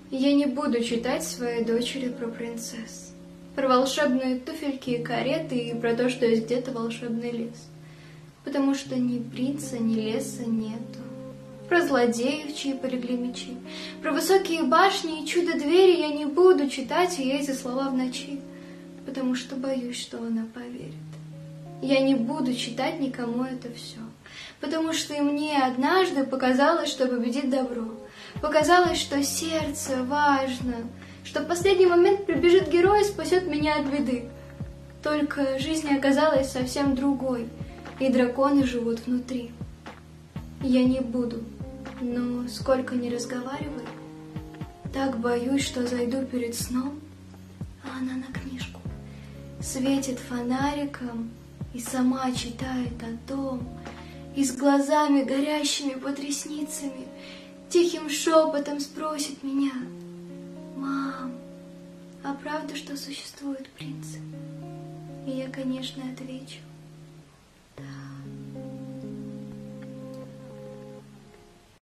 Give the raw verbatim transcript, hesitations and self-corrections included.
Я не буду читать своей дочери про принцесс, про волшебные туфельки и кареты и про то, что есть где-то волшебный лес. Потому что ни принца, ни леса нету. Про злодеев, чьи полегли мечи, про высокие башни и чудо-двери я не буду читать ей эти слова в ночи, потому что боюсь, что она поверит. Я не буду читать никому это все, потому что и мне однажды показалось, что победит добро. Показалось, что сердце важно, что в последний момент прибежит герой и спасет меня от беды. Только жизнь оказалась совсем другой, и драконы живут внутри. Я не буду, но сколько ни разговаривай, так боюсь, что зайду перед сном, а она на книжку светит фонариком и сама читает о том, и с глазами горящими под ресницами тихим шепотом спросит меня: «Мам, а правда, что существуют принцы?» И я, конечно, отвечу: